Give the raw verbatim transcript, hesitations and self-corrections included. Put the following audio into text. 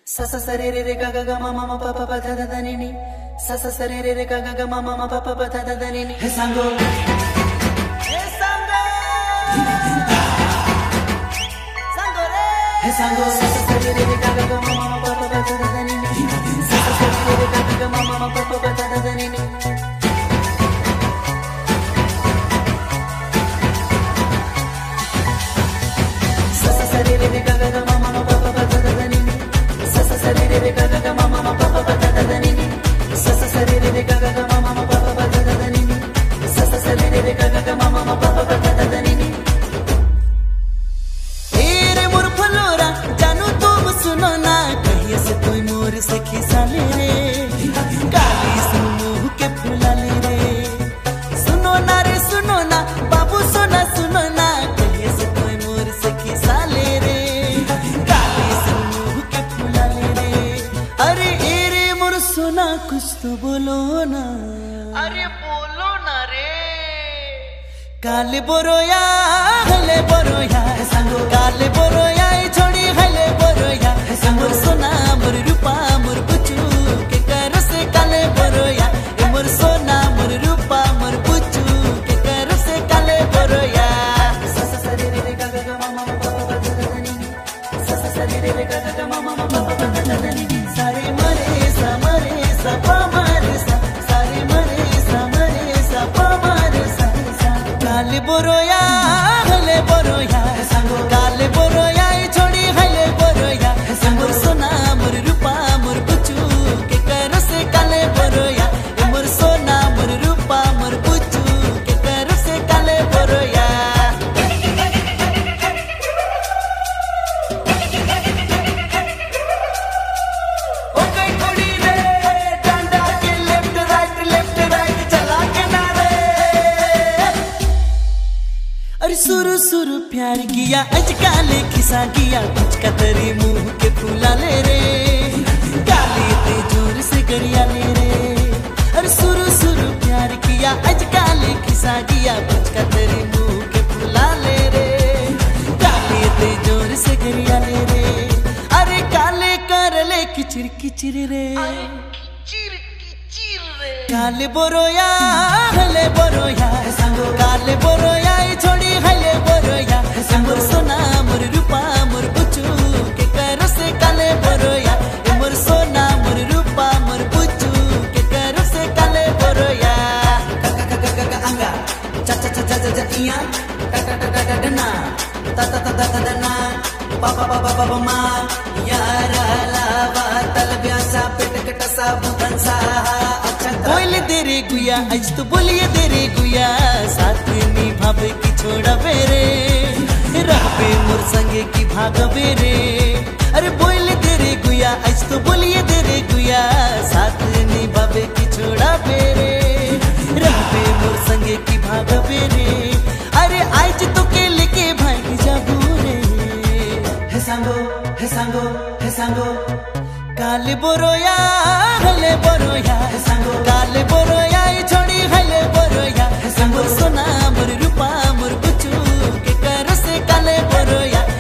Sa sa sa re re re ga ga ga ma ma ma pa pa pa da da da ni ni. Sa sa sa re re re ga ga ga ma ma ma pa pa pa da da da ni ni. Hey sango, hey sango, sango re. Hey sango, sa sa sa re re re ga ga ga ma ma ma pa pa pa da da da ni ni. Sa sa sa re re re ga ga ga ma ma ma pa pa pa da da da ni ni. Sa sa sa re re re ga ga ga ma ma ma pa pa pa da da da ni ni. Sa sa sa re re re ga ga ga ma ma ma pa pa pa da da da ni ni. Sa sa sa re re re ga ga ga ma ma ma pa pa pa da da da ni ni. Sa sa sa re re re ga ga ga ma ma ma pa pa pa da da da ni ni. Ere मोर फलोरा जानू तुम सुनो ना कहिए से कोई मोर से खिसा ले रे काली सुनो के फुला ले रे सुनो ना रे सुनो ना बाबू सोना सुनो ना कहिए से कोई मोर से खिसा ले रे काली सुनो के फुला ले रे अरे एरे मोर सोना कुछ तो बोलो ना अरे बोलो ना रे काले बोरोया हले बोरोया संगो काले बोरोया छोड़ी हले बोरोया मोर सोना मोर रूपा मोर बुचू के कर से काले बोरोया ए मोर सोना मोर रूपा मोर बुचू के कर से काले बोरोया सा सा सा रे रे गा गा गा मा मा पा पा पा दा दा नी सा सा सा रे रे गा गा गा मा मा पा पा पा दा दा नी सारे मरे सा मरे सा पा मरे सा सारे मरे सा मरे सा पा मरे सा काले बोरोया हले बोरोया संगो काले बोरोया छोड़ी हले बोरोया मोर सोना मोर रूपा मोर बुचू के कर से काले बोरोया मोर सोना मोर रूपा मोर बुचू के कर से काले बोरोया ओ कई थोड़ी रे डंडा के लेफ्ट राइट लेफ्ट राइट चला के ना रे अरे सुरु सुरु प्यार किया अजकाले खिसा किया कुछ का तेरी मुंह के फूला ले रे काली ते जोर से गरिया ले रे अरे सुरु सुरु प्यार किया अजकाले खिसा किया कुछ का तेरी मुंह के फूला ले रे काली ते जोर से गरिया ले रे अरे काले कर ले किचिर किचिर रे किचिर किचिर रे काले बोरोया हले बोरोया संगो काले बोरोया छोड़ी हले बोरोया मोर सोना मोर रूपा मोर बुचू के कर से काले बोरोया मोर सोना मोर रूपा मोर बुचू के कर से काले बोरोया का का का का का अंगा चा चा चा चा चा इया टा टा टा टा डना ता ता ता ता डना पा पा पा पा पा मा यारा लावा तल ब्यासा पेट कटसा बुदन सा अच्छा बोल दे रे गुया आज तो बोलिए दे रे गुया साथ निभावे की छोड़ा बेरे रहबे मोर संगे की भागबे रे अरे बोल दे रे गुया आज तो बोलिए दे रे गुया साथ निभावे की छोड़ा बेरे रहबे मोर संगे की भागबे रे अरे आज तो के लेके भाग जाबू रे हे संगो हे संगो हे संगो काले बोरोया हले बोरोया संगो काले बोरोया छोड़ी हले बोरोया मोर सोना मोर रूपा मोर बुचू के कर से काले बोरोया